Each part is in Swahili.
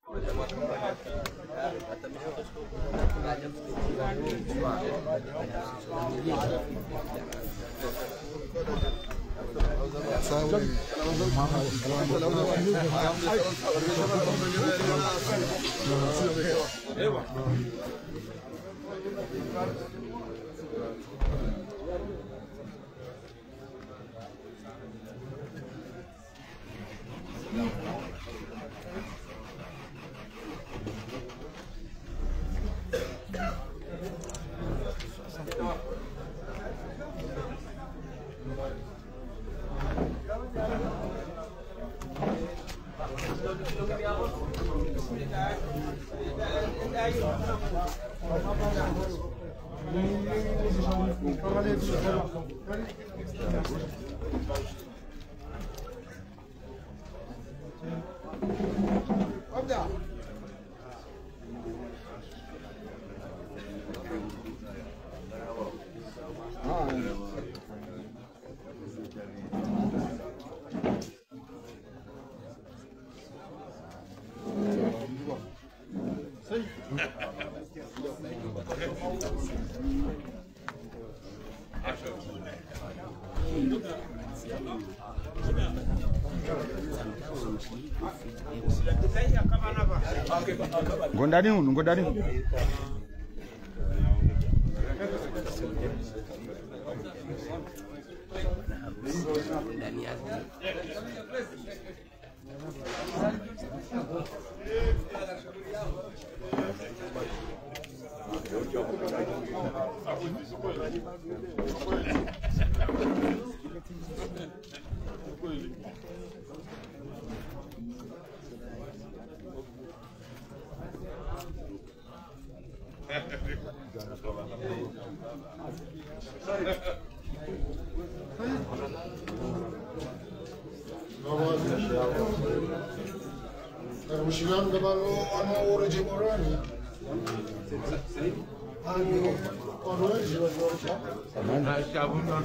Gondani unu, gondani. Mushigan da ballo ana origin orani. Ano origin orani. Samana shabun na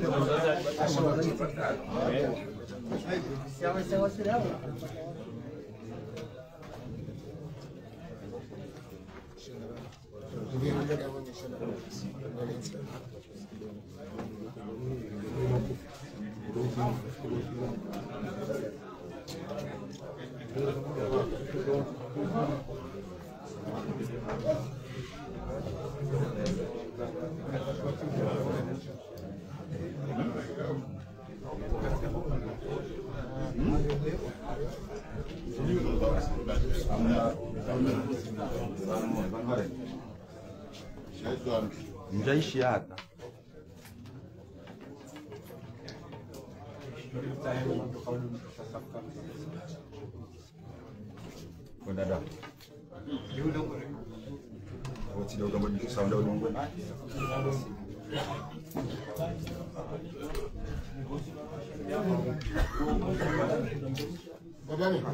Mjaishi hata. Dada. Wati da gambar da sound da lungu. Baba ne.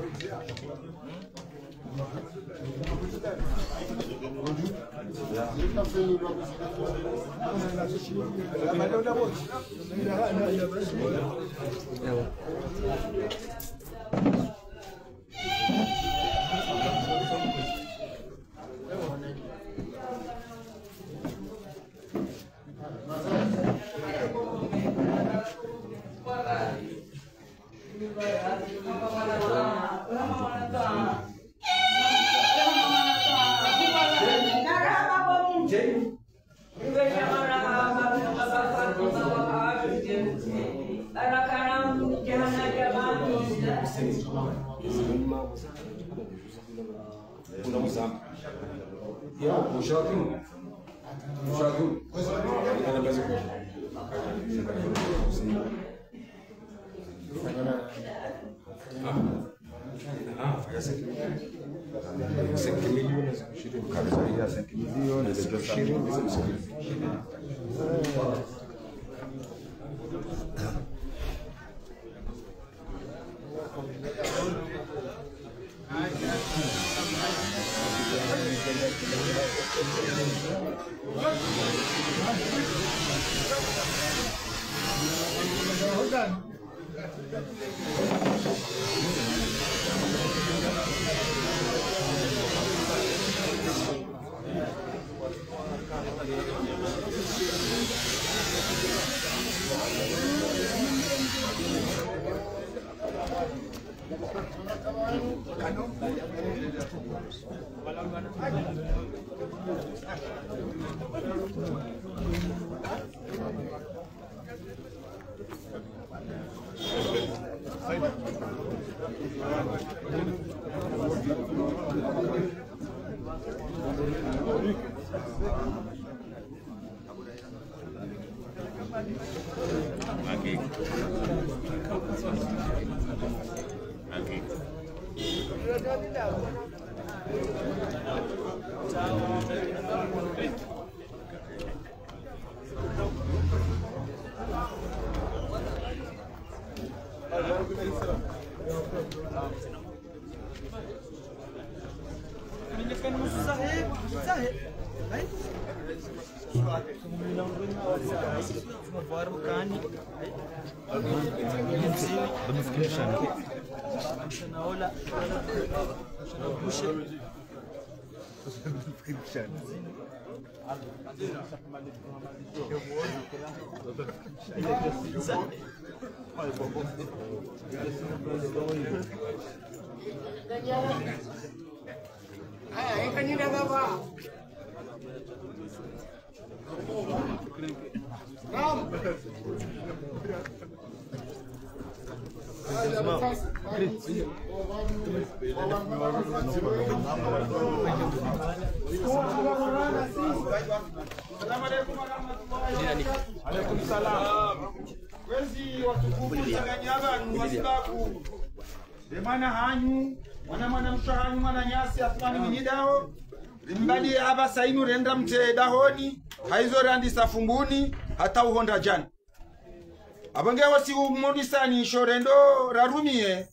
Wezi watukufu msanganyaba nwasibabu Demana hanyu mwana mshahanyu mwana nyasi afmani minidao Rimbali haba sainu renda mte dahoni Haizo randi safumbuni hata uhonda jani Abange wasi umonisani shorendo rarumie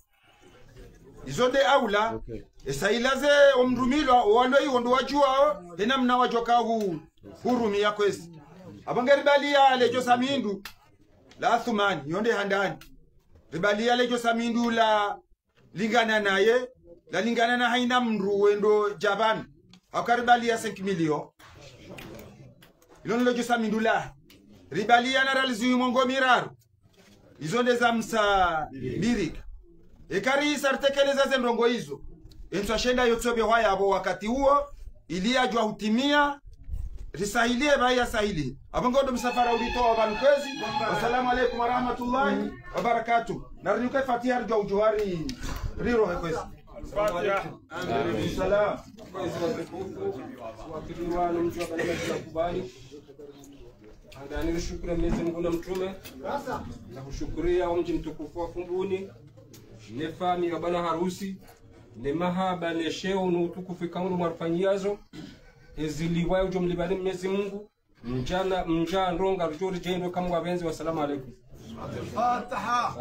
Izode aula Esailaze omrumilwa waloi hondo wajua Hena mna wajoka hurumia kwezi Abange ribali ya lejo samindu La Athumani yonde handani Ribalia lejo samindu la lingana naye la lingana na haina mru wendo Japan akaribalia 5 million ilon lejo samindu la ribalia na ralizi mongo miraru izonde za msa mirika ekari sartekeleza zendongo hizo entwashenda yotsobe wayabo wakati huo iliajwa hutimia risahilie baya sahili abangodo msafara ulitoa bankwezi assalamu alaykum warahmatullahi wabarakatuh narinyuka fatiha rjo ujuhari riro kwezi fatiha salam kwezi watukufu wakiliwa na mtu akaleta kubali angani nishukuru Mwenyezi Mungu na mtume na kushukuria mji mtukufu wa Fumbuni ne fami ya bana harusi ne mahaba ne sheo na utukufu kaunu mwafanyiazo eziliwayo jumlibani Mwenyezi Mungu mjana ndonga rujori jendo kama wabenzi wa salamu alaykum Fatiha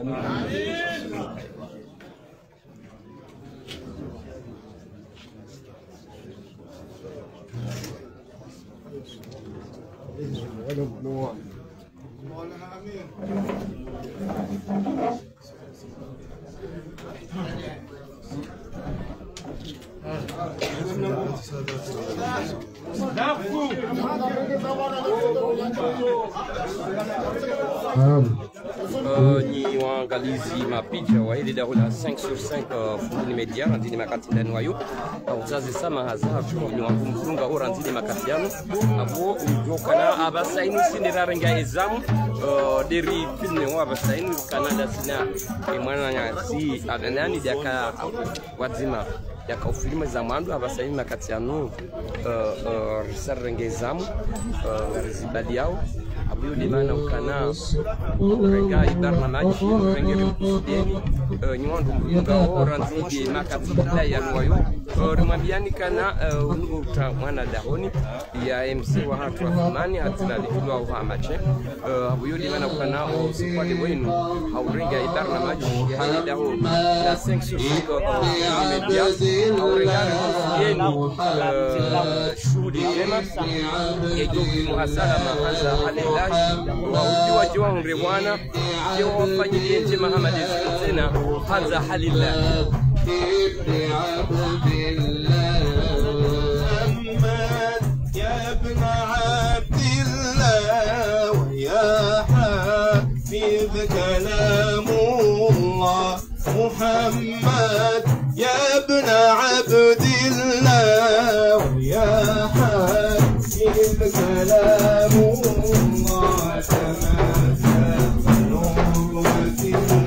Ni waangalizi mapicha wa hili daula 5/5 Fumbuni Media ndini makati ndani wayo uzazi sama hazabu ni wakumfunga ora ndini makati yano abo ujokana abasaini sinirarenga exam deri filme wa abasaini Canada sina mwana nyasi aganani daka wazima yaka ufilme za mwandu abasaini makati yano risarenga exam rizibali yao abuyo limana ukana renga ibarnamaji rengere mkusudeni nyondo mbuga oranzidi makatila ya nwayo rumambiani kana unuta mwana dahoni ya MC wa hatu wa Thumani hatina likilwa uha mache abuyo limana ukana usikwade wenu aurenga ibarnamaji hali daho la 5 sur 5 media aurenga mkusudeni shuhudi jema yejogi muhasala mahanza hali wa jiwa mrewana jiwa wafanyi lienje Muhammad tena hanza halillah يا ابن عبد الله ويا حفيظ كلام الله محمد يا ابن عبد الله ويا حبيب الكلام الله تمسك بنورة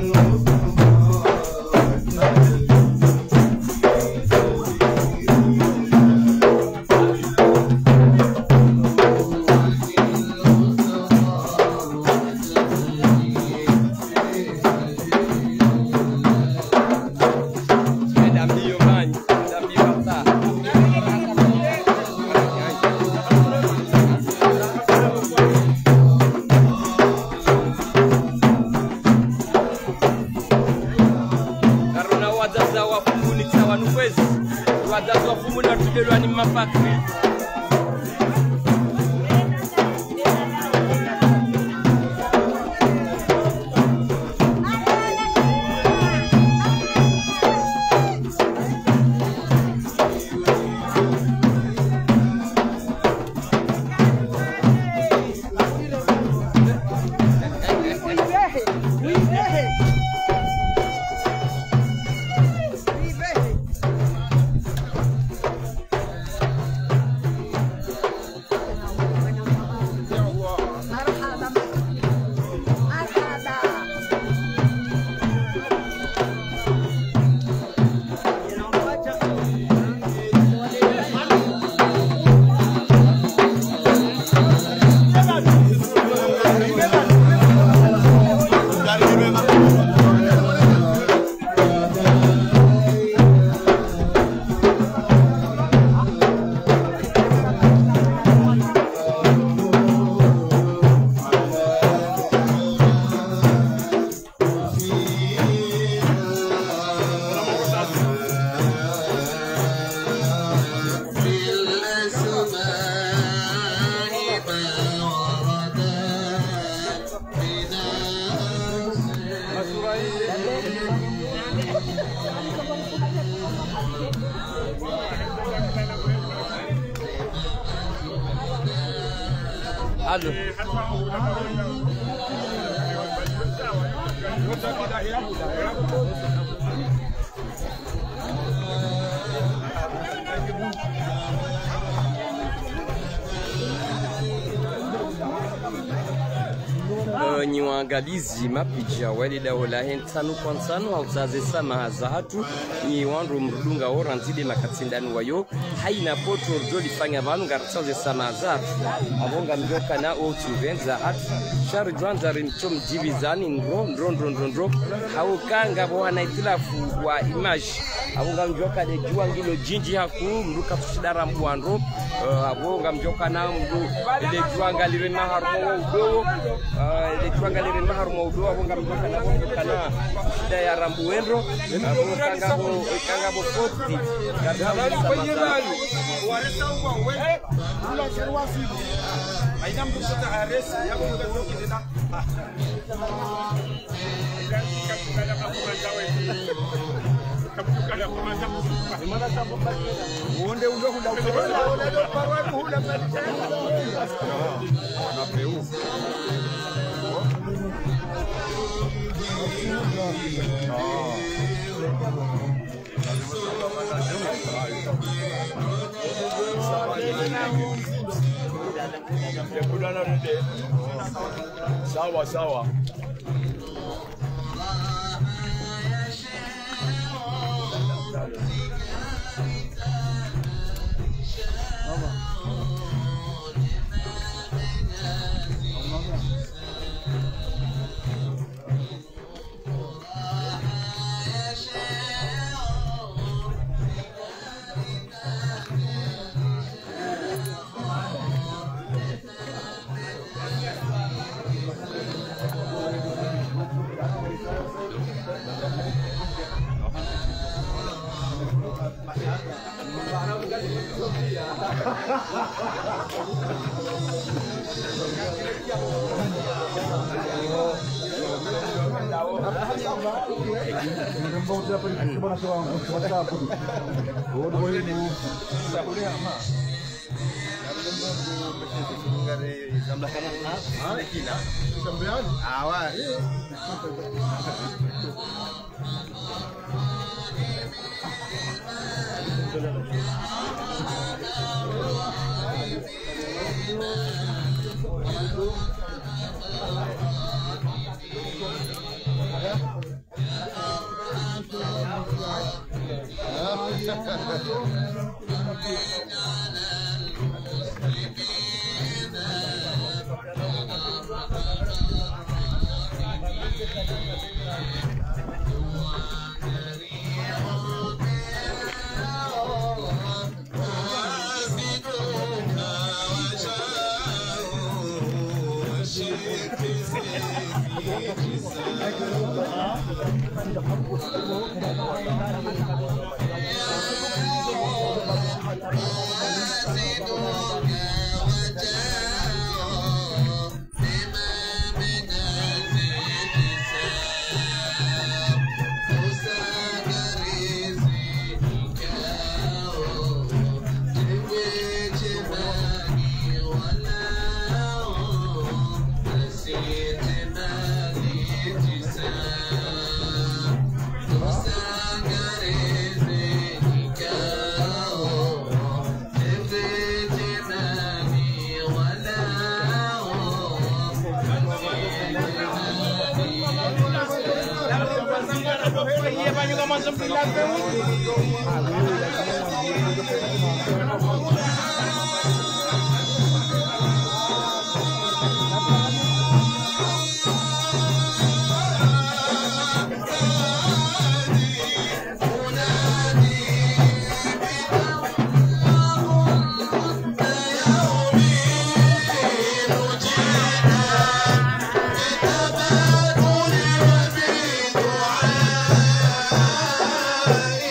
Allo. Ni waangalizi mapija walida wala hentano kwa nsano au zazesa mahazatu ni wandu mrudunga ora nzide makatsindani wayo haina poto rjoli fanya vanu gartsaze samazatu abonga mjoka na o tuvenza hatu sharu jwanza rinchom divizani ndro hau kanga bwana itilafu wa image abonga mjoka de jua ngilo jinji haku mruka tushidara mbwandro abonga mjoka na mdu de jua ngalire maharumo udo de jua ngalire maharumo udo abonga mjoka na kana shida ya rambuendro abonga kanga bo foti waresa uwa we ula serwa sibu aina mkusota haresi yako mkazoki tena uonde undo hunda undo parwani hunda na peu sawa sawa. Yeah.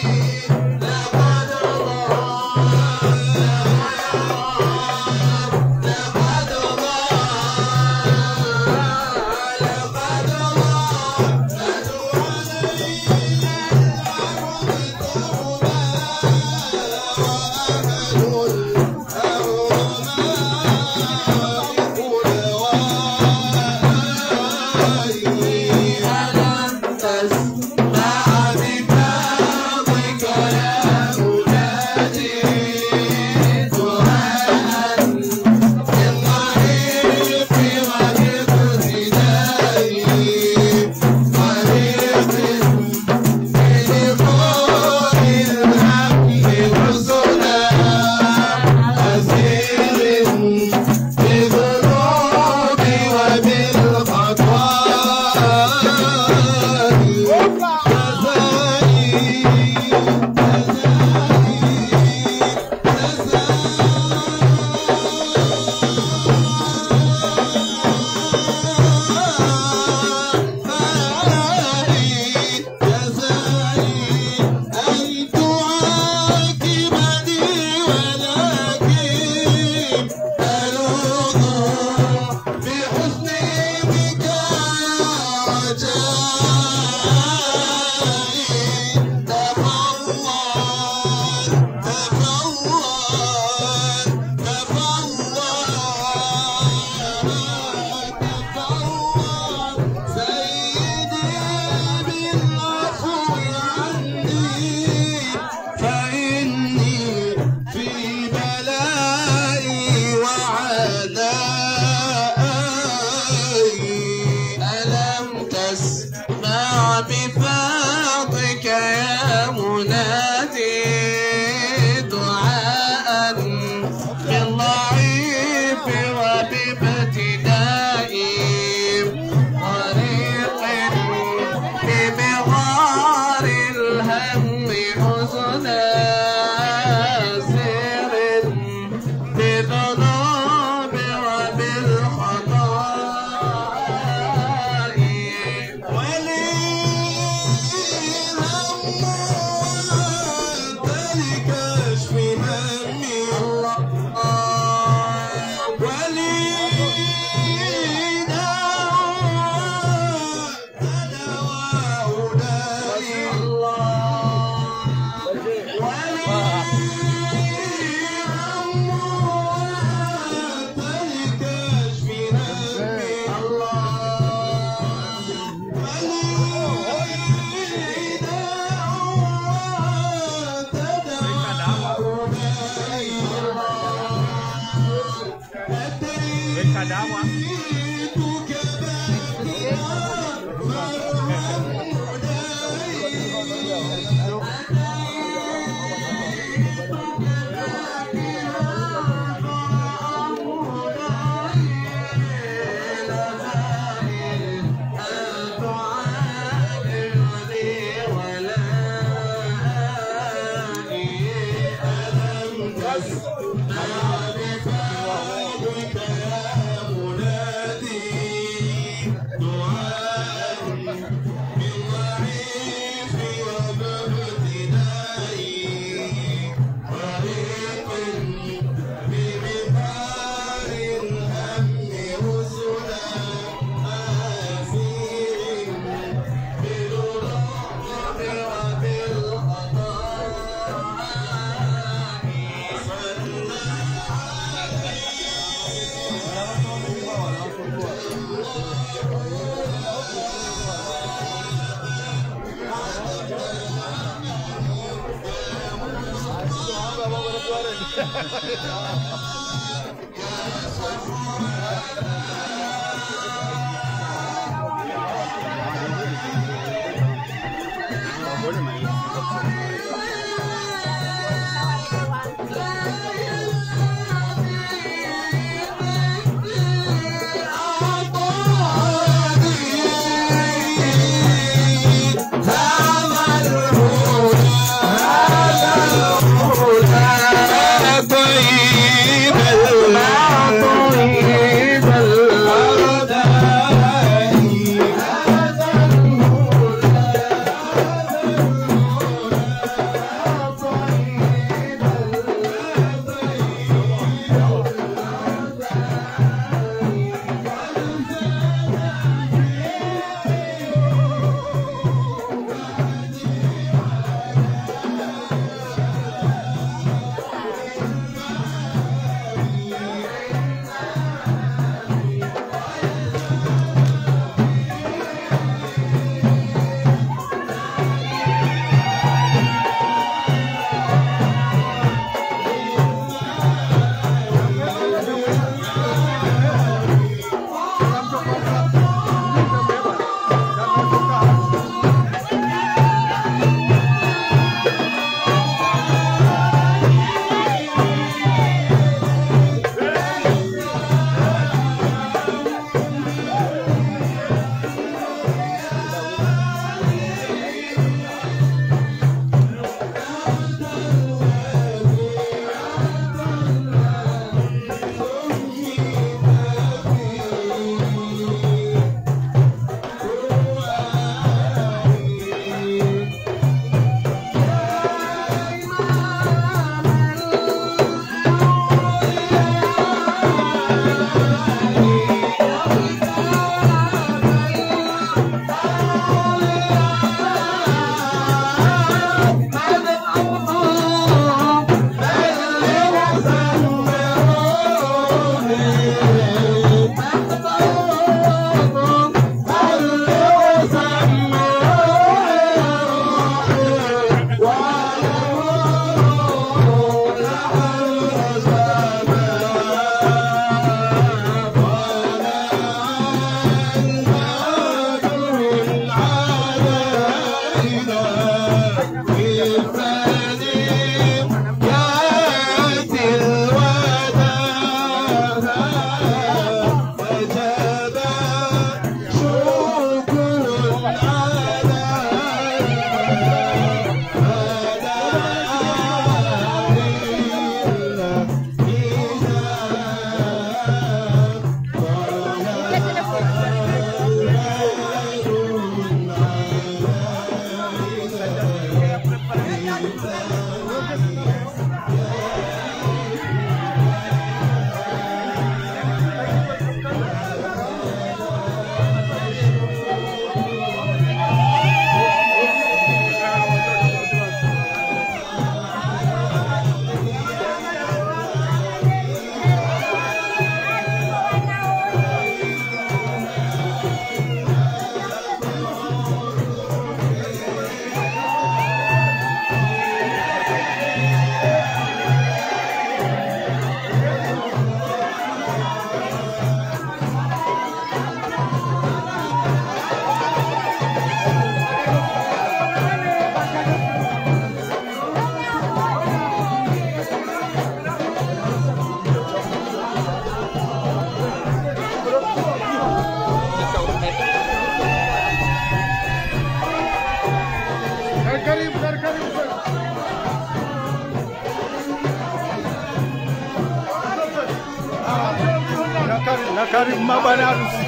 Karibu mabwana harusi.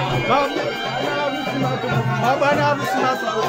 Mabwana harusi matukufu.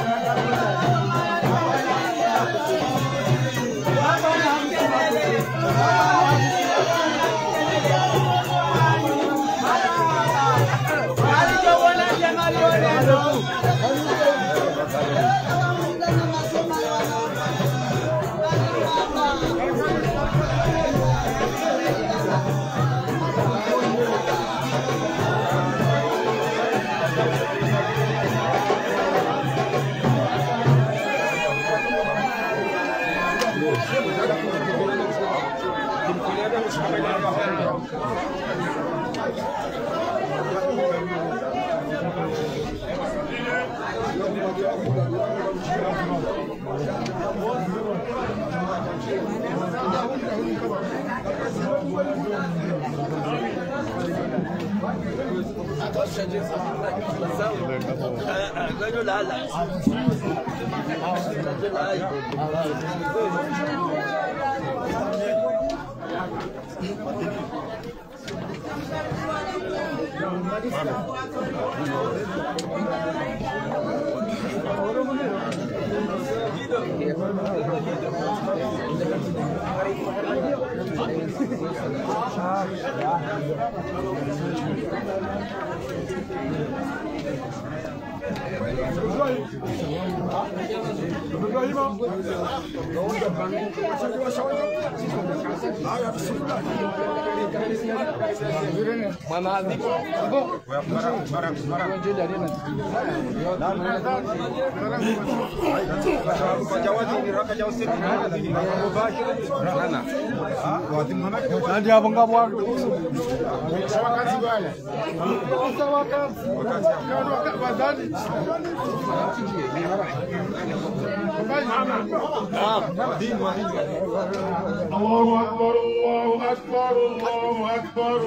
الله أكبر الله أكبر الله أكبر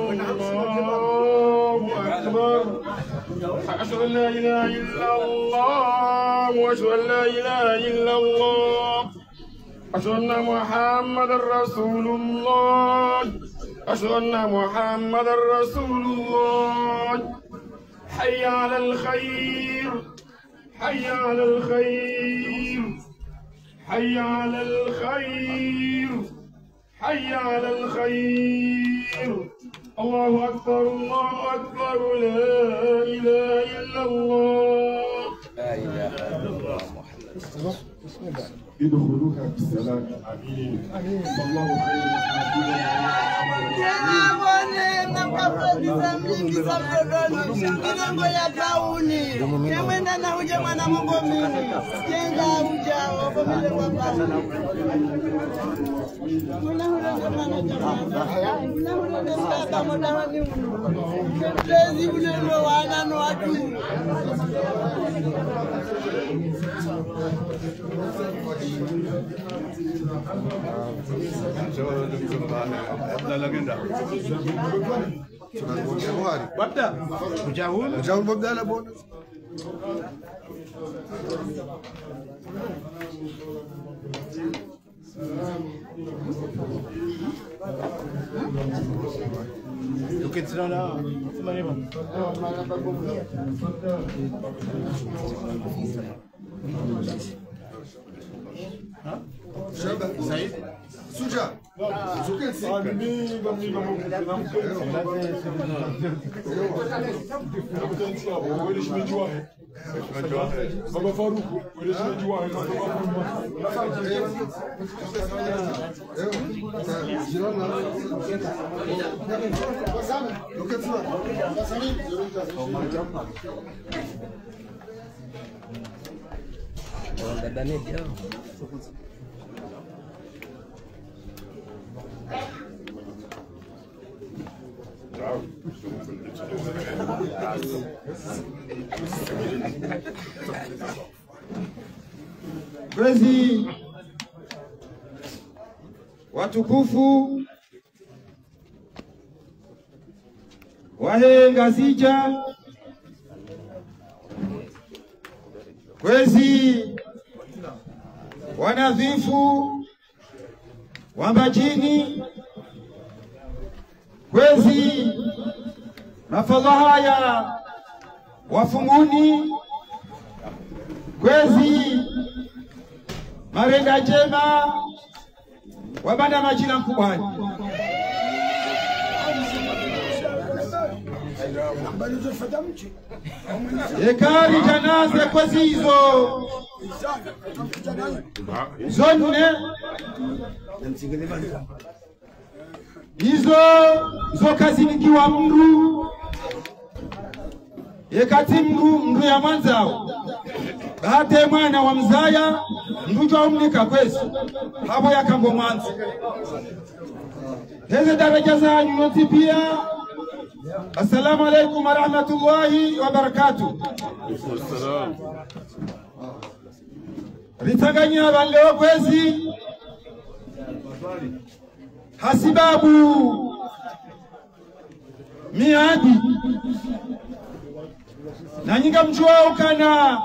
الله أكبر أشهد أن لا إله إلا الله وأشهد أن لا إله إلا الله أشهد أن محمدا رسول الله أشهد أن محمدا رسول الله حي على الخير حي على الخير حي على الخير حي على الخير الله أكبر الله أكبر لا إله إلا الله لا إله إلا الله محمد. ادخلوها بسلام آمين الله Baba Faruk, Kwezi watukufu wahenga zija, kwezi wanadhifu wa majini, kwezi mafadha haya wafunguni kwezi marenga jema wabanda majina mkubwani ekari janaze kwezi hizo zonne hizo zokazinikiwa mndu ekati mndu ya mwanzao bahate mwana wa mzaya mndu wa umnika kwezi habo yakambo mwanzo heze daraja za nyoti pia. Assalamu alaikum wa rahmatullahi wa barakatuh. Ritanganya baleo kwezi hasibabu miadi na nyinga mchua ukana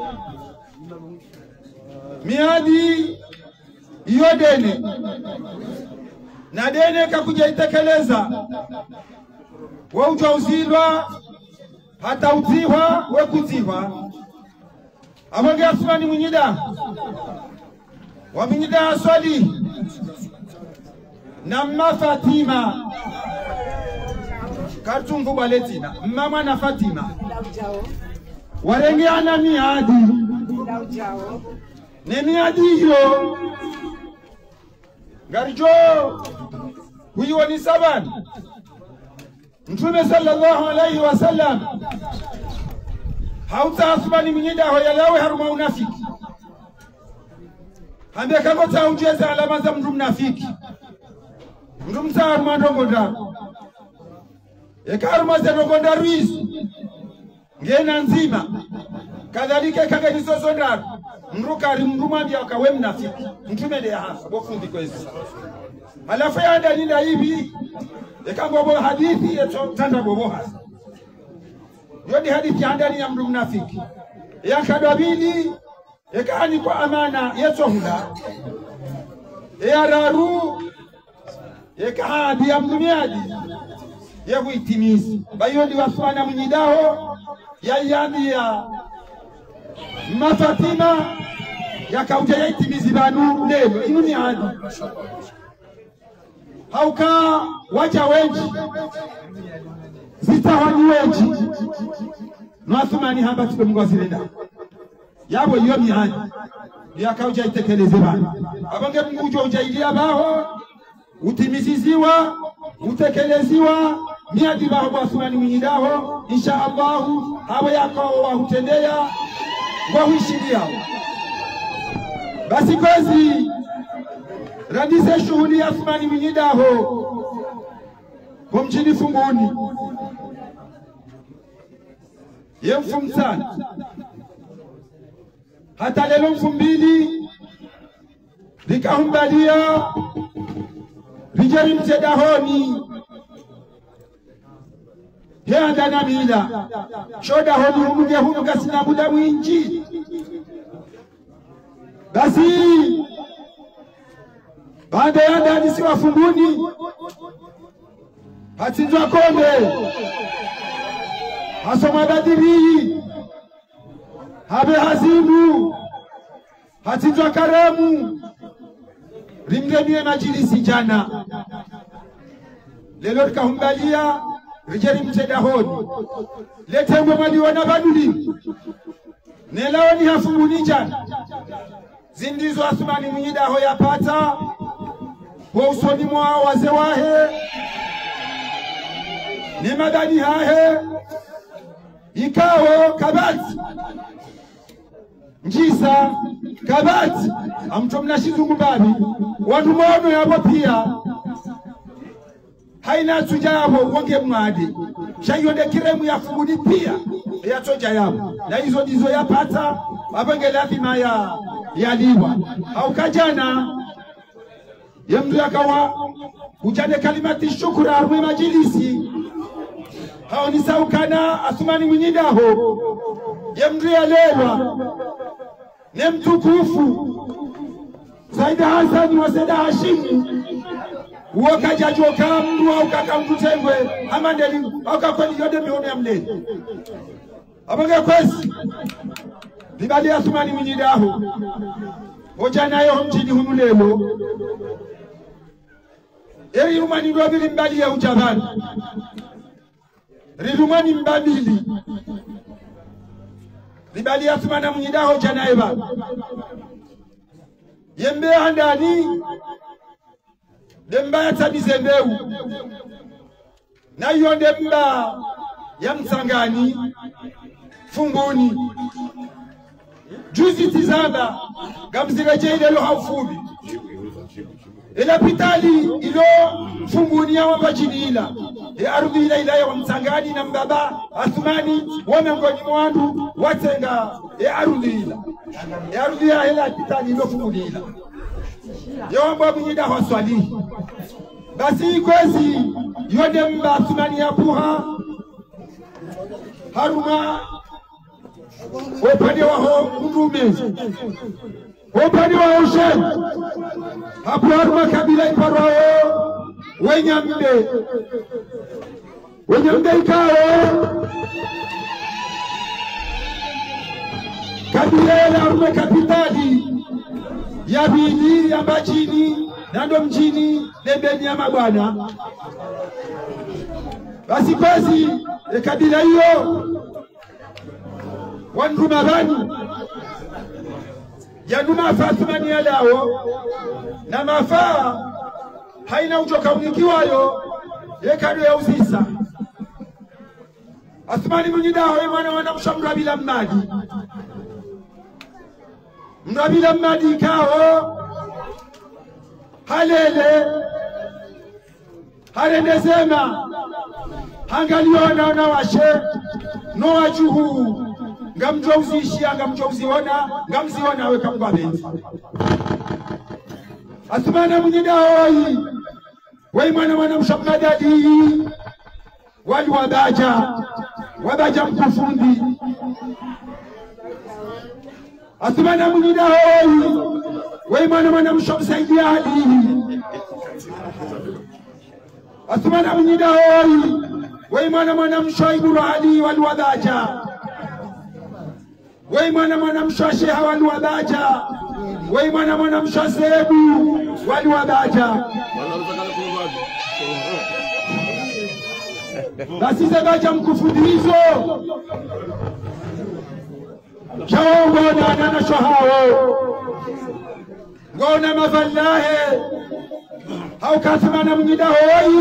miadi iyo dene na dene kakuja itekeleza wa ujauzilwa hata utiwa we kutiwa abonge asumani mwinyida wa mwinyida aswali na mma Fatima kartungu baletina mama na Fatima warengeana miadi ne miadi hiyo garijo huyo ni sabani Mtume sallallahu alayhi wasallam hauta asbani mnyida hoya lawe haruma unafiki hambia kako ta ujeza alama za mtu mnafiki mtu msa haruma ndongonda eka haruma za ndongonda ruizi ngena nzima kadhalika kaka nisosondaru mrukari mrumambia wakawe mnafiki Mtume de hasa bofundi kwezi alafu ya ndani hivi ekambo bo hadithi yeto tanda bobo hasa yodi hadithi andani ya mdu mnafiki yakadabili ekani kwa amana yeto hula yararu ekadi ya mdumiaji yebu itimizi bayodi waswana mnyidaho ya yandi ya Fatima yakauja ya itimizi banu lelo inu ni hadi hauka waja wenji zitawani wenji nwasumani hamba tuko mungu wasirenda yabo iyo mihani yakauja itekeleze bana abonge mungu ujo ujailia baho utimiziziwa utekeleziwa miadi baho wasumani mwenyidaho insha Allahu hawa yakao wahutendea wahuishiria basi kwezi radise shuhuli ya Asmani mwenyidaho kwa mjini Funguni ye mfumsana hata lelo mfumbili likahumbalia rijeri mtedahoni he andana mila shoda honi humuge humuga sina muda mwinji basi baada ya ndani si Wafunguni hatinjwa kombe hasoma badiri habe hazimu hatinjwa karamu rimgemie majilisi jana lelo tukahumbalia rijeri mtedahoni letengwe maliona baduli nelaoni Hafunguni jana zindizo Asmani mwenyidaho yapata kwa usoni mwa waze wahe ni madani hahe ikawo kabati njisa kabati amtomna shizungu babi watu mono yabo pia haina tuja yabo wonge mwadi shayonde kiremu ya Funguni pia ya toja yabo na hizo ndizo yapata abangela athima ya liwa au kajana yamdu yakawa ujane kalimati shukura arwe majilisi hao ni saukana Asmani mwenyidaho yamdu ya lewa ne mtukufu Saida Hassan wa Saida Hashimu uoka joka mdu au kaka mtu tengwe ama ndeli au kakoni yode mione ya mleli abanga kwesi libali Athumani Munyidaho hoja nayo mjini hunu lelo eri rumani ndobili mbali ya ujavani rilumani mbabili libali Athumani Munyidaho jana eba yembe handani demba ya tabize mbeu na hiyo demba ya Msangani Funguni juzi tizanda gamzireje ile lo hafubi ila pitali ilo Funguni ya wabajinila ya ardhi ila ya Msangani na mbaba Athumani wamengoni mwandu watenga ya ardhi ya ila pitali ilo Funguni ila yomba Munyidaho swali basi kwezi yode mba Athumani ya puha haruma upande wa Mrumezi upande wa Ushen hapo haruma kabila iparwao wenyambe ikao kabila ya haruma kapitali ya bili ya mbachini nando mjini lembeni ya mabwana basi kwezi kabila hiyo wanruma bani yanuma Athumani ya lao na mafaa haina ujoka unikiwayo yekado ya uzisa Athumani Munyidaho mwana wanamshamra bila mmadi mrabila mmadi kao halele halendezema hangaliona na washe no wajuhu ngamjozishia ngamjoziona ngamziona weka mkwabenti Athumani Munyidaho wai mwana mshamradadi wali wabaja mkufundi Athumani Munyidaho wai mwana mshamsaidia hadi Athumani Munyidaho wai mwana mshaibu hadi wali wabaja wai mwana mshasheha wali wabaja wai mwana mshasebu wali wabaja basi zabaja mkufundizo shawongona na shahao ngona mafallahe hauka Athumani Munyidaho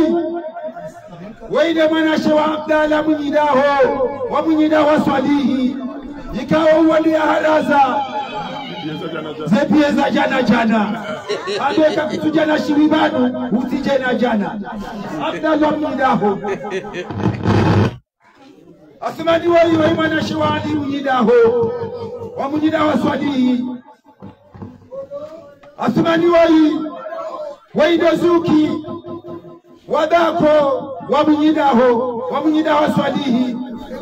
waide mwana shewa Abdalla Munyidaho wa Munyidaho swalihi ikawa wali haraza zepieza jana abeka kutujana shiribanu utijena jana Abdalla Munyidaho Athumani wai mwana shewa Ali Munyidaho wa Munyidaho swalihi Athumani wai dozuki wadako wa Munyidaho swalihi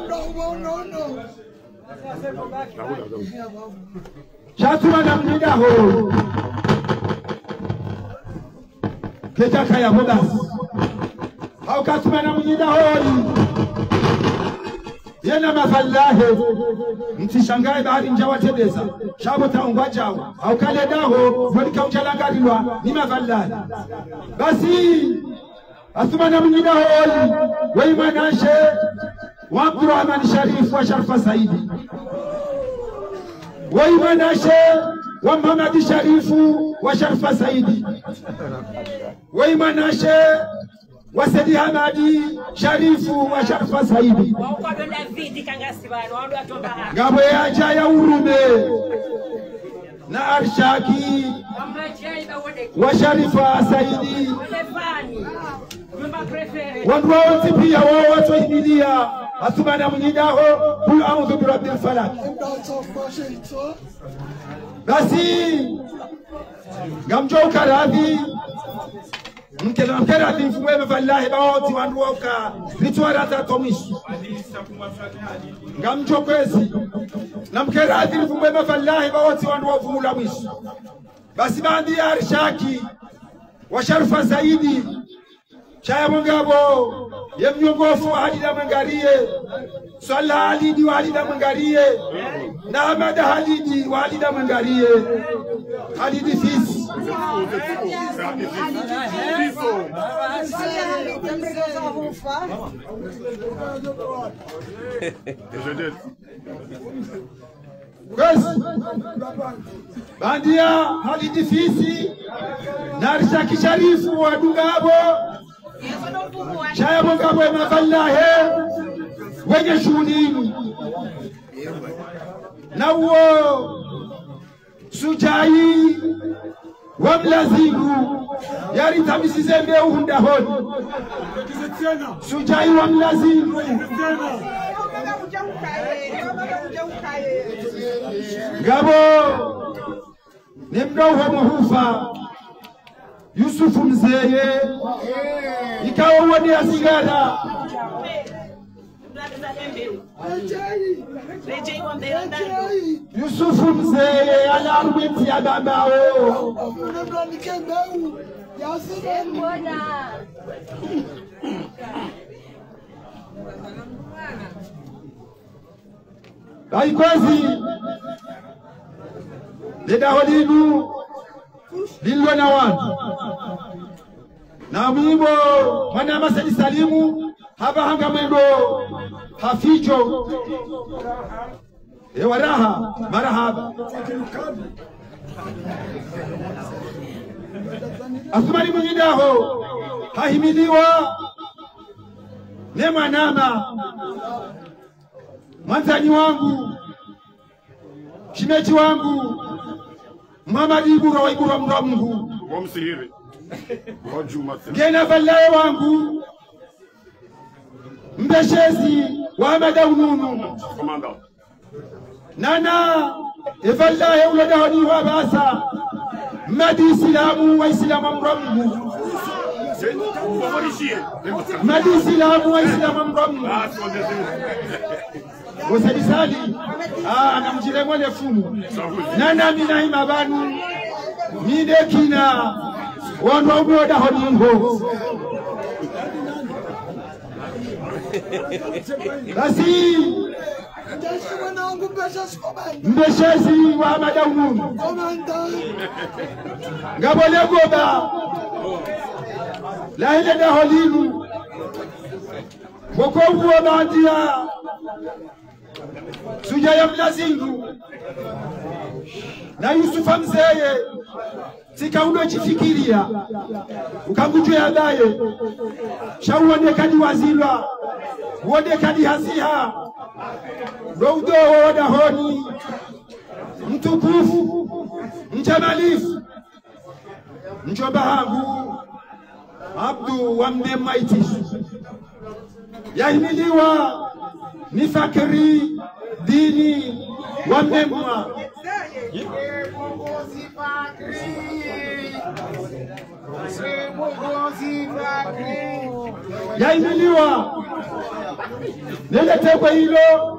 Athumani Munyidaho ketaka ya modas hauka Athumani Munyidaho yena mafallahe mtishangae bahari njawa tedeza shabo taungwa jawa haukale daho volika uchalangalilwa ni mafallahe basi Athumani Munyidaho wai manashe wa Abdurrahman Sharif wa Sharfa Saidi wai manashe wa Muhammad Sharifu wa Sharfa Saidi wai manashe wa Saidi Hamadi Sharifu wa Sharfa Saidi ngabo ya ya Urume na Arshaki wa Sharifa Saidi wandu wote pia wao watu himilia Athumani Munyidaho kul a'udhu bi rabbil falaq basi ngamjoka radhi mkeradhi mfumwe mafallahi baoti wandu woka litwara tatomishi ngamjokwezi na mkeradhi mfumwe mafallahi baoti wandu wofumula mwishi basi bandi ya Arshaki wa Sharfa Saidi Chaya Mungabo, Yemyongofu Halida Mangarie, Swalla Halidi Walida Mangarie, Namada Halidi Walida Mangarie, Halidi Fis. Bandia Halidi Fisi, Narshaki Sharifu wa Dungabo, Chaya Mungabo Mavallahe, wenye shughuli na uo Sujai wa Mlazimu yari tamisi zembe uhunda honi Sujai wa Mlazimu Ngabo Nimdoha Muhufa Yusufu Mzeye ikawa wani ya sigara Yusufu Mzeye alarumiti ya gambao Laikwazi Leda Holinu Lilo na wanu na mwibo mwana Masadi Salimu haba hanga mwendo haficho waraha marahaba Asumani Munyidaho hahimiliwa nema nama mwanzani wangu shimechi wangu Muhammadi Ibura wa Ibura Mramungu Wamsihiri Gena Vallaye wangu Mbeshezi wa Madaununu Nana Vallaye uladahoni wa basa Madi Islamu wa Islamu Mramungu Madi Islamu wa Islamu Mramungu Wasadisali anamjire mwale fumu Nana mina imabanu Mide kina Wano umoda honingo Basi Mbeshezi wa Madaununu Ngabole Goba Lahile da holinu Moko uwa bandia Sujaya Mlazingu na Yusufa Mzeye sika uno chifikiria ukangujwe adaye shauone kadi wazilwa uone kadi hasiha roudo woda honi mtukufu mchamalifu mchomba hangu Abdu wa Mmemaitishu yahimiliwa ni fakiri dini wa Mmemwa yahimiliwa neletekwe hilo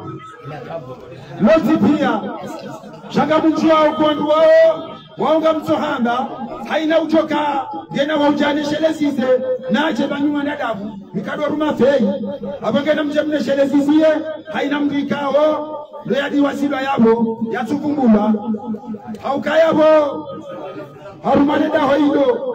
lozi pia shangamunjua ukondu wao waunga msohamba haina uchoka gena waujane shelezize nache banyuma nadabu mikado rumafei abangena mjemne shelezizie haina mgikao loyadi wasilwa yabo yatuvumbula haukayabo harumane daho hilo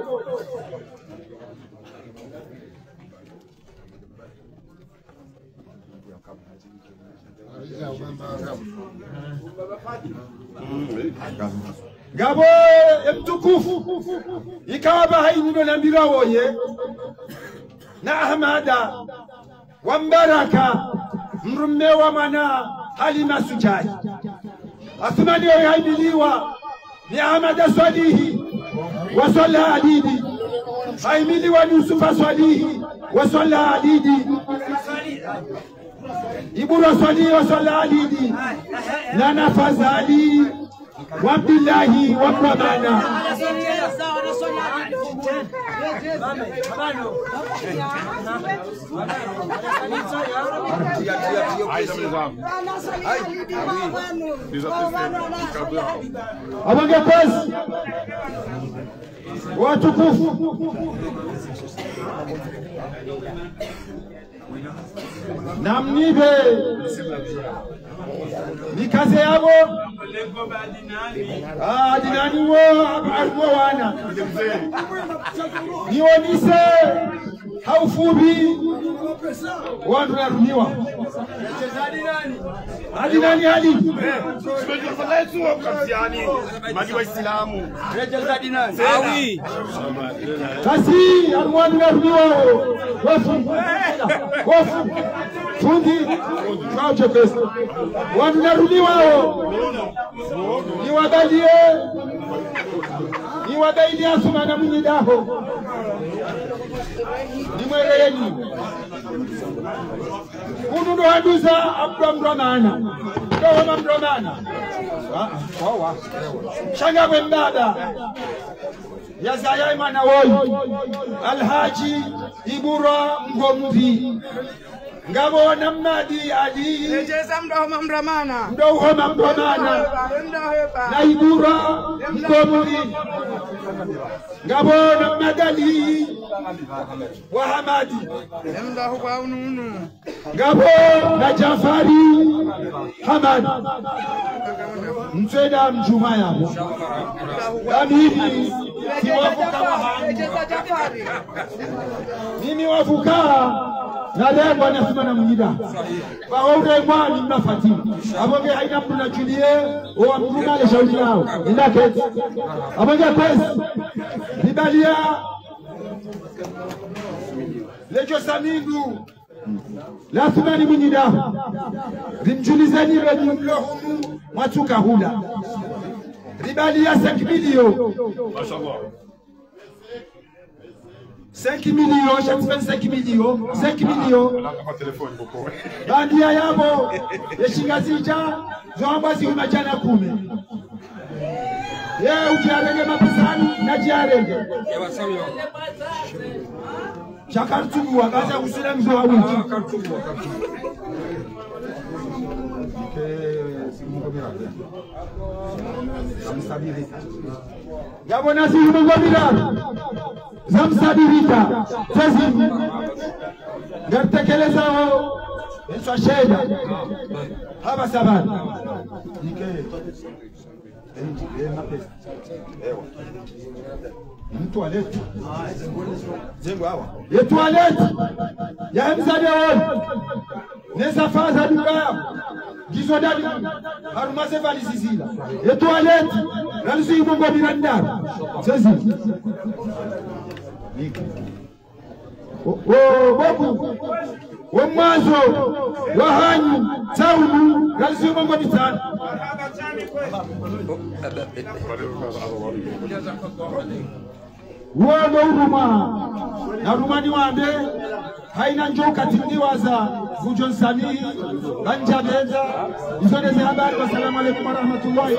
Gabo mtukufu ikawa hainino na mbirawoye na Ahmada wa Mbaraka mrumme wa mana Halima Sujai Athmani haimiliwa ni Ahmada Swalihi wa Swalla Adidi haimiliwa ni Yusufa Swalihi wa Swalla Adidi Ibura Swalihi wa Swalla Adidi na Nafazali Wabillahi wa Ramana Abange pesi watukufu na mnibe ni kazi yabo dinani wo wana nionise haufubi watu narumiwa adinani hali kasi alwani narumiwa wafu fundi tuache pesa watu narumiwa ni wabailie asumana mwenyedaho ni mwereyeni kunundo handuza abdomdomana ndohomamdomana shanga wembada yazaya mwana woyi alhaji ibura ngomvi ngabona madi ali Rejeza mdohoma mramana na ibura ngomvi ngabona madali wa hamadi mdoho kwa ununu ngabo na Jafari Hamadi mtweda mjuma yabo mimi siwafuka mimi wafuka na leo anasema na mjida baore mwani mnafatima abonge haina mna Julie au mtuma ile shauri yao ndake abonge pesa bibalia lejo samindu lazima ni mjida rimjulizani rajumlohumu mwatuka hula ribalia 5 millions mashallah 5 millions, chaque semaine 5 millions, 5 millions. Bandia yabo, yeshingazija, zoambazi umajana 10. Ye ukiarenge mapesani, najiarenge. Chakartubu wakaza usila mzo wa wiki. Yabona si humongomira zamsabirika tezi ngartekeleza ho enswa sheda haba sabani toilette zengo hawa ye toilette ya mzade wao nesa faza duka gizo dadi harumase valizizila ye toilette nalisi ibongo miranda sezi boku wamwazo wahanyu taunu nalisi ibongo mitano uono uruma na rumani wambe haina njoka tindiwaza fujo nsani banja beza isoneze habari. Wassalamu alaikum warahmatullahi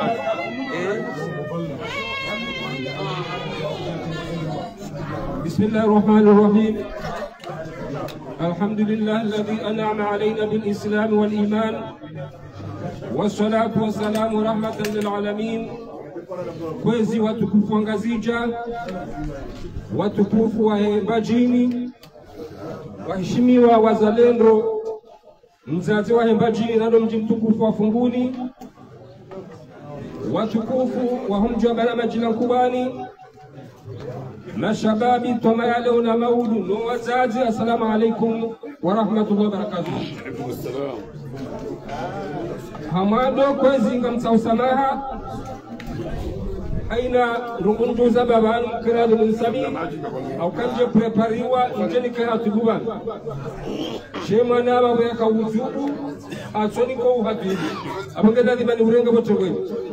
بسم الله الرحمن الرحيم الحمد لله الذي أنعم علينا بالإسلام والإيمان والصلاة والسلام رحمة للعالمين. Kwezi watukufu wa Ngazija, watukufu wa Hembajini, waheshimiwa wazalendo, mzazi wa Hembajini na mji mtukufu wa Funguni, watukufu wa mji wa Baramaji na Nkubani, mashababi toma leo na maudu no wazazi, assalamu alaikum wa rahmatullahi wa barakatuh. Hamado kwezi ngamsa samaha aina rungunjuza babanu kirali munsabi au kanje prepariwa njeni kaya tuguban shema naba weka wujubu atoni ko uhadili abangeda dibani urenga botogwe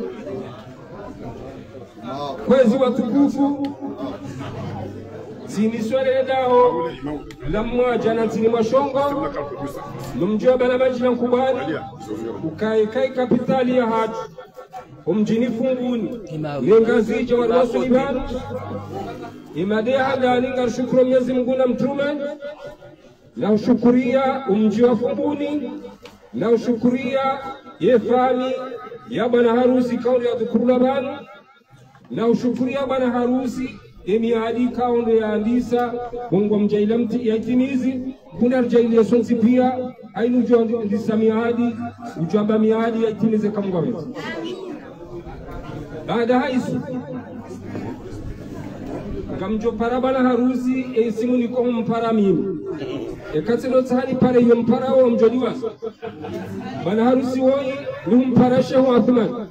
kwezi watukufu siniswele daho lamwa jana ntini mashongo numjua Baramaji na Nkubani ukai kapitali ya hatu umjini Funguni Ngazija wa Rasulibani imadea ndani ngarshukuru Mwenyezi Mungu na mtume na ushukuria umji wa Funguni na ushukuria yefani ya bwana harusi kauli ya dhukurulabani na ushukuria bwana harusi miadi kaundo ya andisa bongo mjaila mti ya itimizi kuna rjaili sonsi pia ainu jo ndisa miadi ujamba miadi ya itimize kamgwa wetu. Baada haisu kamjo para bana harusi simu ni kwa mpara mimi katilo tsani pare yo mpara wo mjodiwa bana harusi woyi ni mpara Sheikh Athman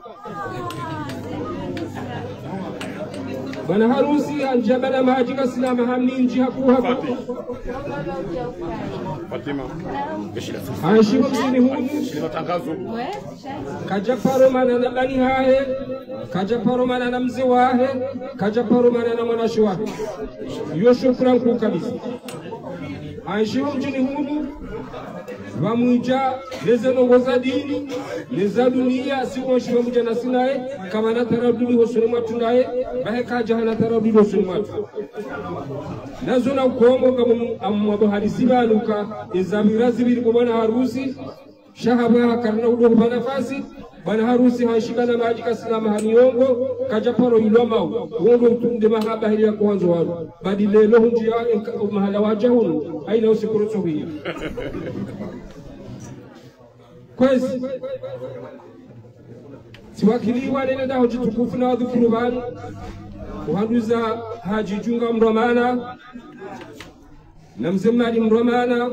bana harusi anjabana majika silama hamni nji haku Fatima Aishimu msini humu kaja paro mana na bani hahe kaja paro mana na mzee wahe kaja paro mana na mwanashi wahe yo shukran ku kabisa. Aishimu mjini humu wamuja leze nongoza dini leza dunia siku shimu mja na sinae kama na taradudi hosuni matu nae bahe kaja hana taradudi hosuni matu nazona ukongo kama mwabu hadisi baluka izamira zibiri kubana harusi shahabwa karna udo kubana fasi bana harusi hashikana majika silama haniongo kaja paro iloma uongo utunde mahaba hili ya kuwanzo wano badi lelo hunjia mahala wajahunu haina usikurutu hiya kwezi siwakiliwa nene da hoji tukufu na wadhukuru bani kuhanduza haji junga mromana na mzemadi mromana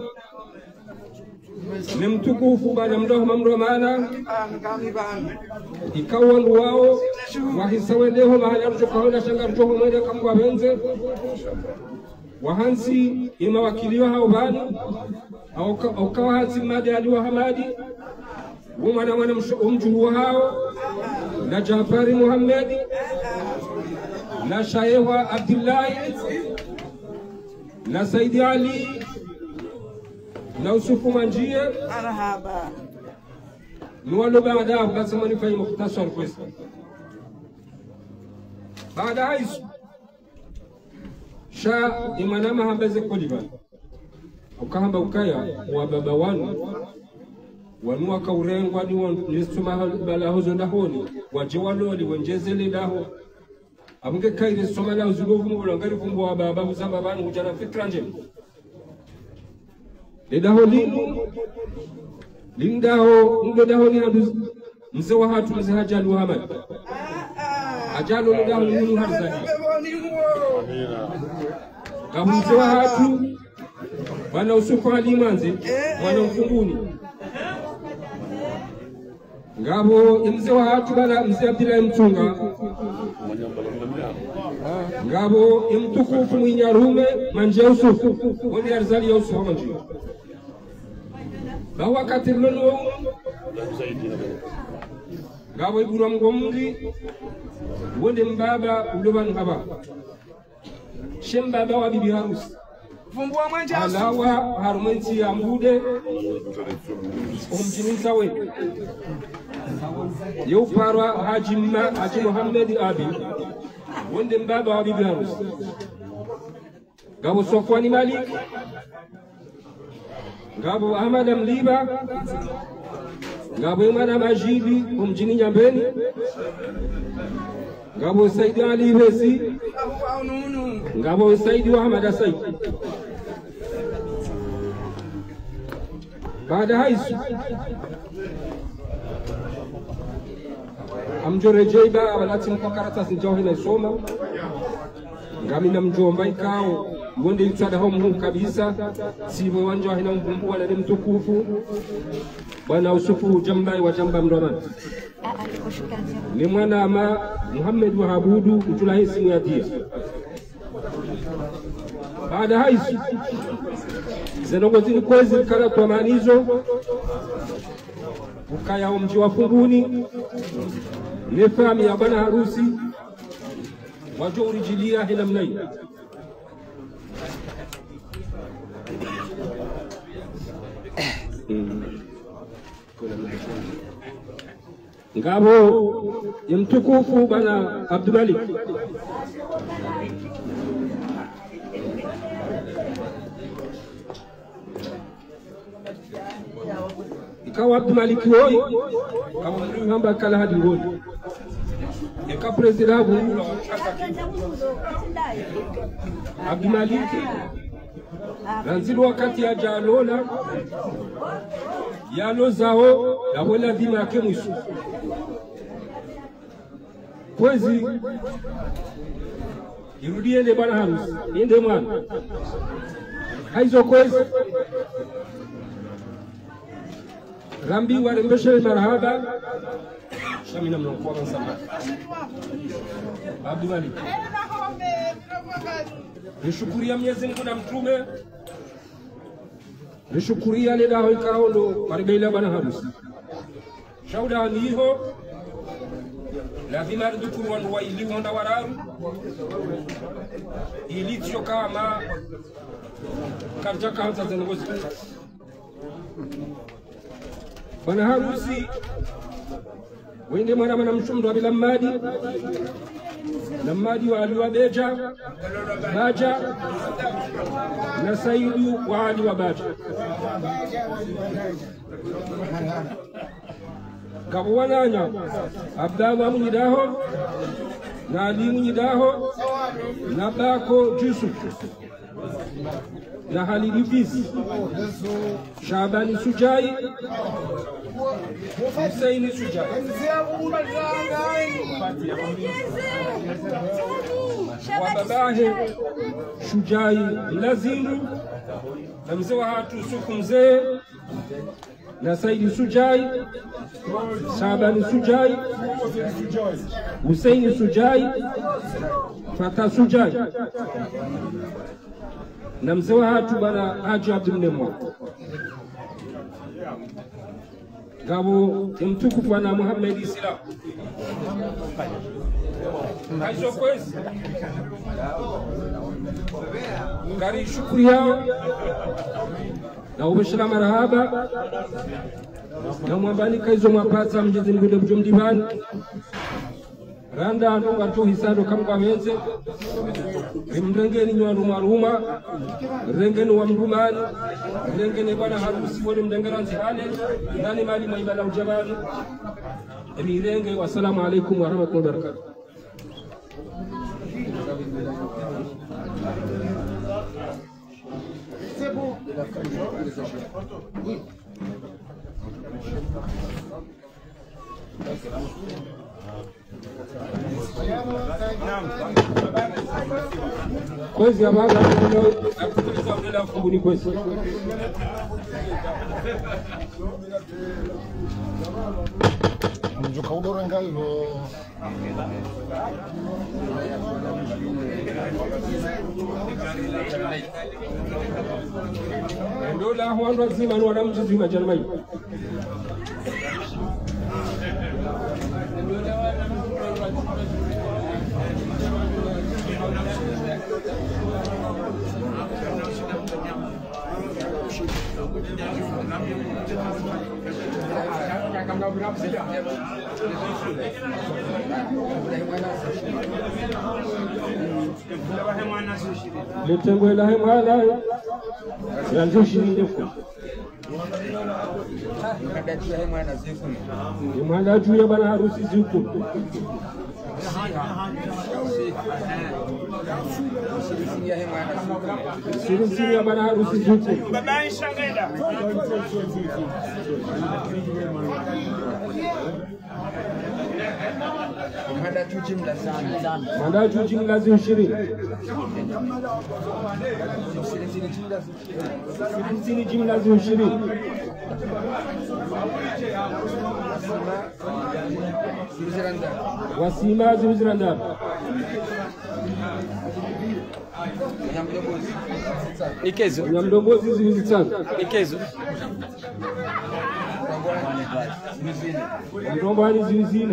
ni mtukufu bana mdohma mromana ikawa wao wahisawendeho mahali arujokahona shanga rujoho mwede kamgwa benze wahansi ima wakiliwa hao bani aukawa hansi madi aliwa hamadi umana wana umjuhu hao na Jafari Muhammadi na Shayewa Abdullahi na Saidi Ali na Usufu Manjie nuwalo baada wakasema nifanye mukhtasar kwesa. Baada haisu sha imanama hambeze koliba ukahamba ukaya wa baba wanu wanua kaurengwa ni nisuma bala hozo ndahoni wajewaloli wenjezele daho amunge kaire soma la uzugovu mbola ngari vumbo wa baba uzamba banu ujana fikra nje ledaho lindaho daho ni andu mzee wa hatu mzee Haji Muhammad ajalo ledaho ni harzani kama mzee wa hatu bana Usufu Ali Manzi mwana mfunguni ngabo mzee wa hatu bana mzee Abdullahi Mtunga ngabo mtukufu Mwinyarume manje Usufu wani arzali ya Usufu manje bawa katirlono ngabo ibura mgomngi wonde mbaba uloban haba shembaba wa bibi harusi Fumbua mwanje alawa harumanti ya mbude omjinin sawe yo parwa Haji Muhammad Abi wonde mbaba wa bibi harusi ngabo Sofwani Malik ngabo Ahmad Mliba ngabo Imana Majidi omjini Nyambeni ngabo Saidi Ali Besi ngabo Saidi wa Ahmad Said. Baada haisu amjorejeiba walati mkakarata njohi na soma ngamina mjomba ikao wonde mtsada homu kabisa sibo wanja hina mbumbua na mtukufu bwana Usufu Jambai wa Jamba Mdomani ni mwana ama Muhammad wa Habudu utulahi simu ya dia. Baada haisu zenongozini kwezi kala kwa manizo ukaya mji wa Funguni nefami ya bana harusi wajo urijilia hila mnai ngabo mtukufu bana Abdulmalik ikawa Abdulmalik hoi kama mhamba kala hadi hoi ika president hapo Abdumaliki ranzilo wakati ya jalola yalo zao na wala dhima yake mwisu kwezi irudie le bwana harusi ende mwana haizo kwezi rambi warembeshe marhaba shamina mnakuwa msama Abdumalik nishukuria Mwenyezi Mungu na mtume nishukuria le daho ikaondo maribeila bwana harusi shauda niho lazima rdukuru wandu wa ili wanda wararu ili tio kama karjaka hata zengozi bwana harusi wende mwana mana mshumdo bila madi Lamadi wa Ali wa Beja Baja na Saidu wa Ali wa Baja Kabuwananya Abdallah Munyidaho na Ali Munyidaho na Bako Jusuf na Halidi Fisi Shabani Sujai Husaini Sujai wababahe Shujai Lazindu na mzee wa hatu Suku mzee na Saidi Sujai Shabani Sujai Husaini Sujai Fata Sujai na mzee wa hatu bana Haji Abdul Nemwa Gabo mtukufu na Muhammad Islam Haizo kwezi Kari shukuri yao na ubeshira marahaba na mwambani kaizo mwapata mjezi ngude mjumdibani Randa ndo watu hisado kamkwa menze Mrengeni nywandu maruma Rengeni wa mrumani Rengeni bwana harusi wole mdengeranzi hale Nani mali maibala ujabani Emirenge wassalamu alaikum warahmatullahi wabarakatuh C'est bon. Kwezi ya baga akutuliza udela funguni kwezi Mjuka udoro ngalo Ndola huandu wazima ni wanamtu zima janmai Letengo la hemala yanzo shirinde fu Imana juya bana harusi zuku Siri ya bana harusi zuku Baba ishangenda Manda chuchi mlazi ushiri Siri jimlazi ushiri Wasima zuziranda Ikezo Nyamdombozi zilizitsana Ikezo Mdombani zilizine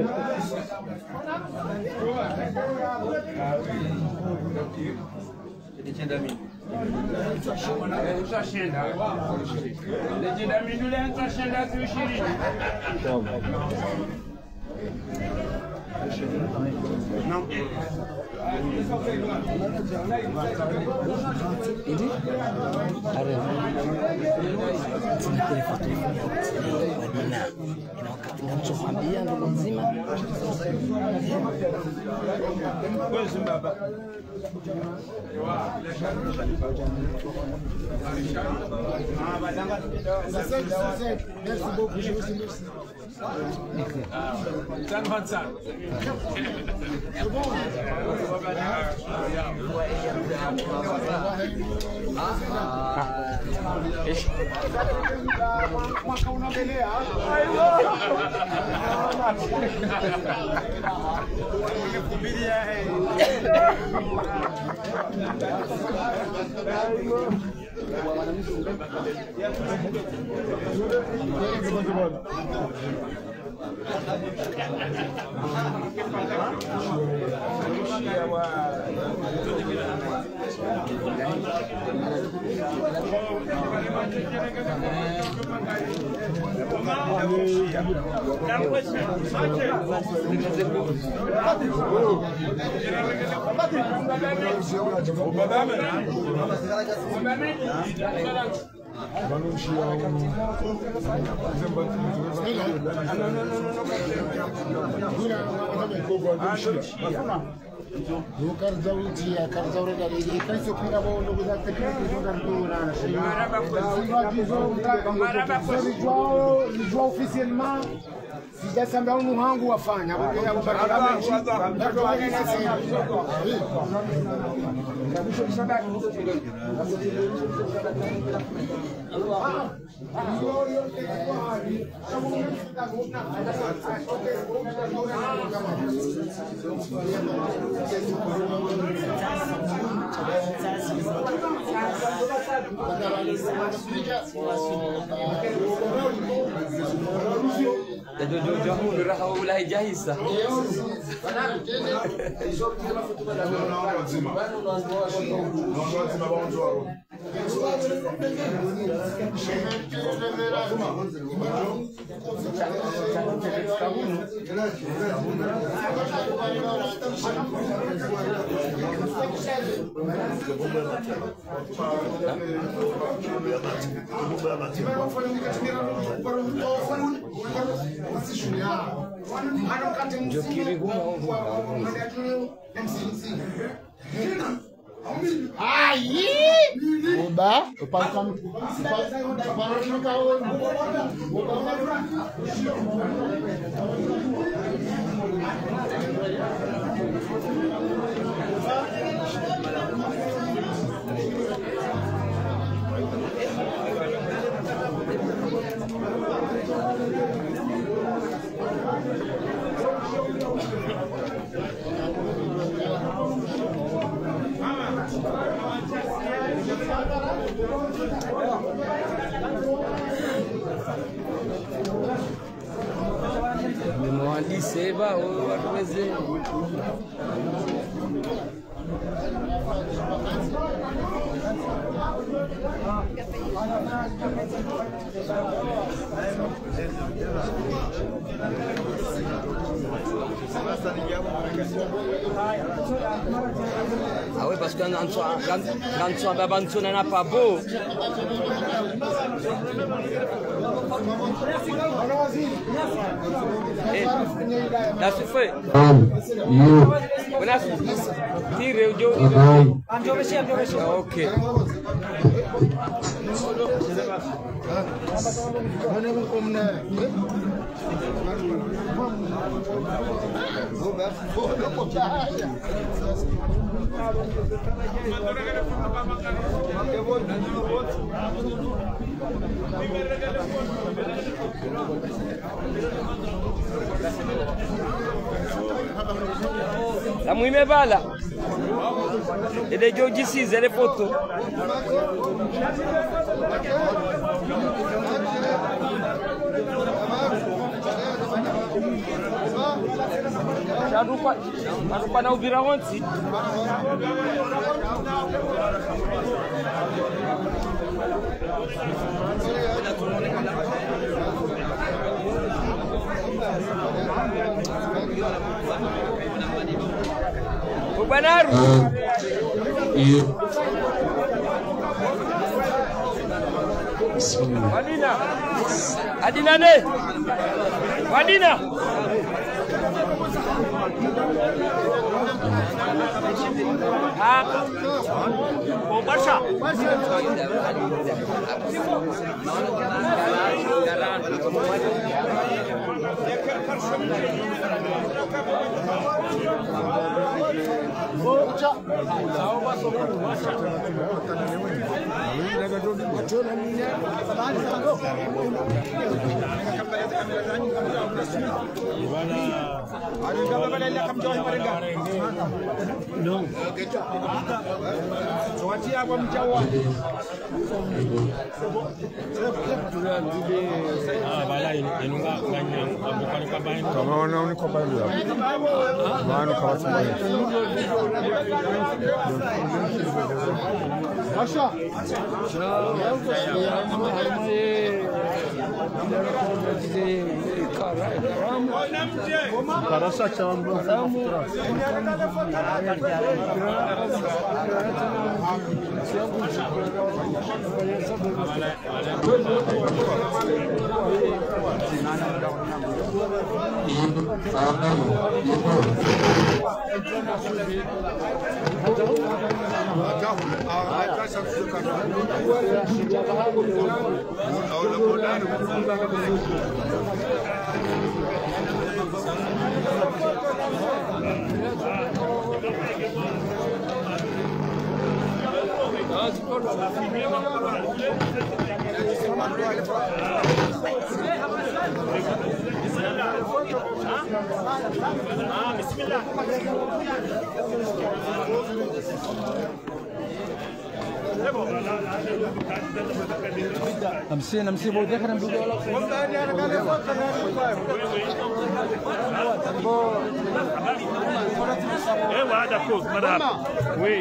Inawaambia ndugu mzima mwaka unaendelea. Officiellement, si jasamba umuhangu wafanya Jojo raha ulai jahisa. Uba, Mhandisi eba watuweze ah oui, parce qu'un ganso babanso n'a pas beau. Là c'est fait. Voilà. Tire au jeu. OK. La muime bala. Et les Joji 6 et les photos. Adupa na ubira onti. Banaru. Wadina. Adina ne. Wadina. Ah. Oh, Barsha. نمسي بودك انا بدي Ouais, d'accord, madame. Oui.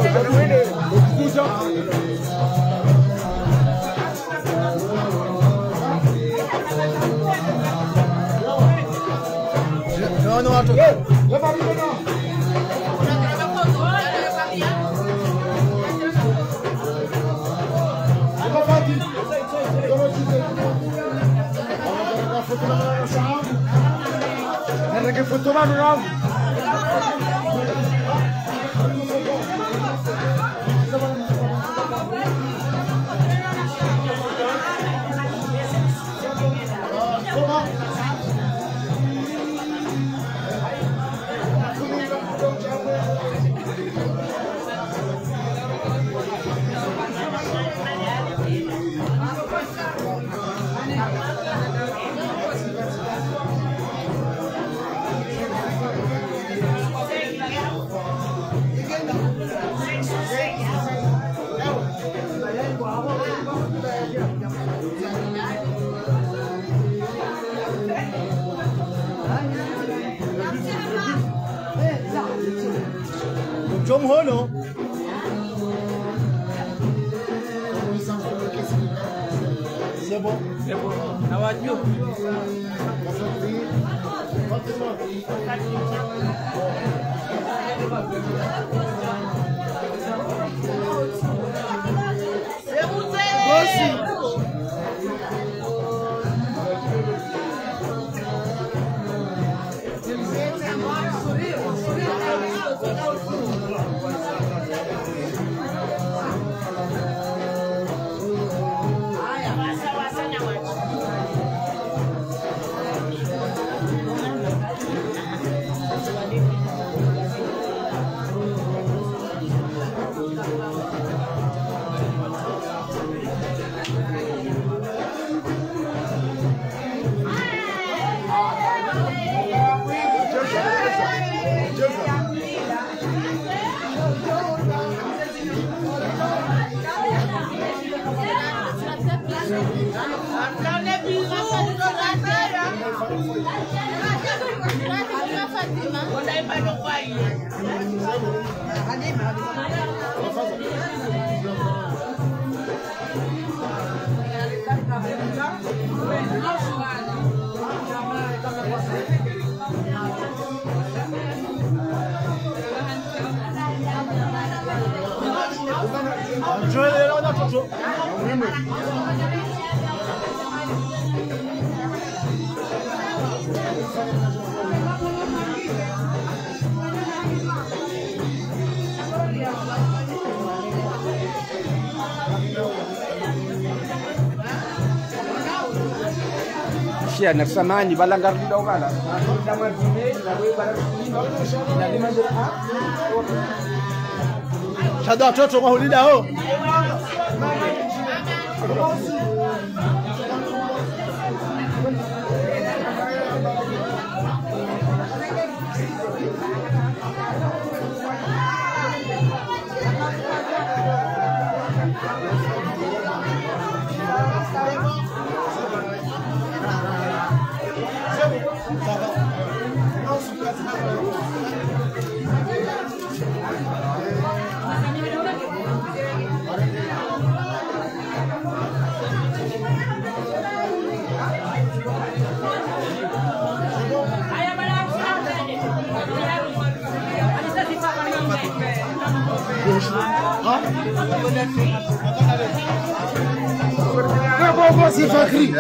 No, watu. Che foto vanno no? 좀 허노. C'est bon. C'est bon. Nawajo. Sia nak samani balangar di daw kala. Shada watoto kwa hulida ho. Si Fakri.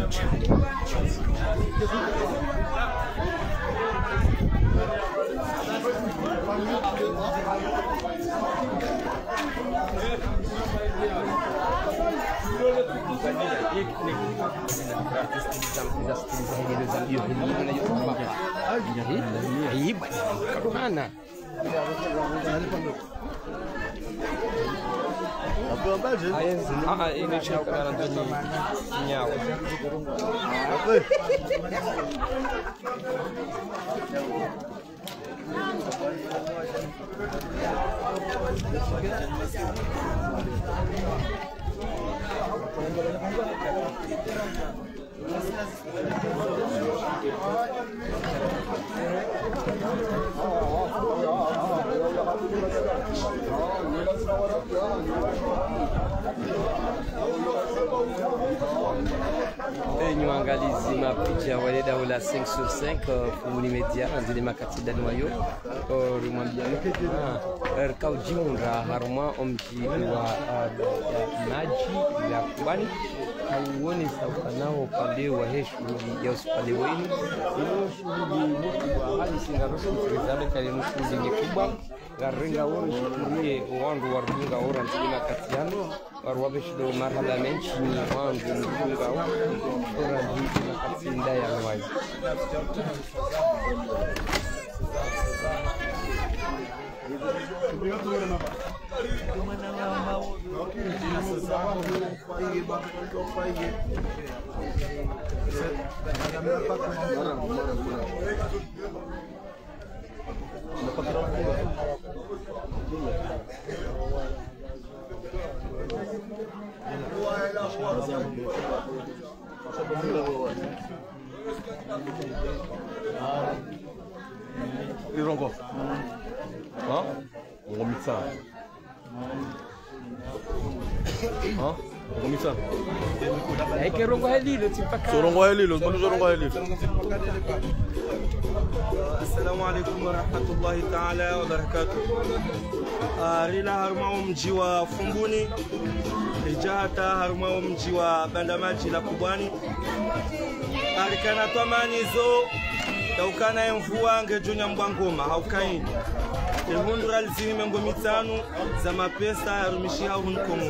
Ini cerca Anthony Signao. Niwaangalizi mapicha wale dau la 5/5 Funguni Media ndile makati da noyo rumwambia kaujimunda haruma omji wa maji ya kubani hauone sauka nao upande wa shughuli ya hospitali wenu ilo shughuli wa hali singarosi kutekelezana kali shughuli kubwa garinga woro shukurie wandu warunga ora ndile makati yano warwabeshido marhala menchi ni wangu mkunga ora ndile makati ndaya ya wazi Irongo. Ha? Ngomisa. Ha? Ngomisa. Hai rongo halilo tipaka. Sorongo halilo, mbona sorongo halilo? Assalamu alaikum wa rahmatullahi ta'ala wa barakatuh. Rila haruma mji wa Funguni. Ijata haruma mji wa Bandamaji la Kubwani. Alikana twamanizo daukana mvua ngejonya mbwangoma haukaini ehundura lizini mengo mitano za mapesa yarumishia hunkomo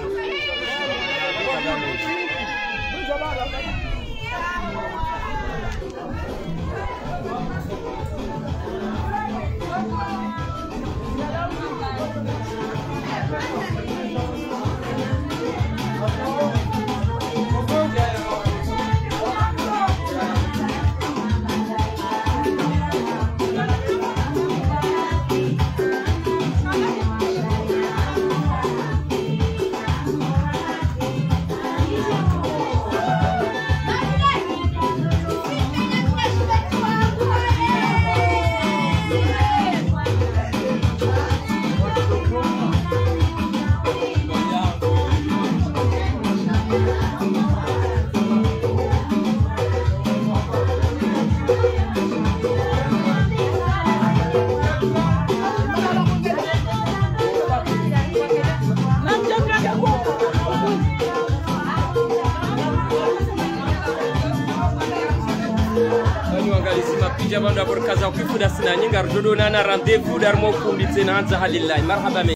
Jamanda por kaza ukifuda sina nyinga rujodo na rendez-vous darmo kumbitse na anza halillahi marhaba.